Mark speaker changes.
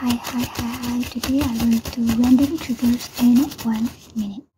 Speaker 1: Hi, today I will do random triggers in 1 minute.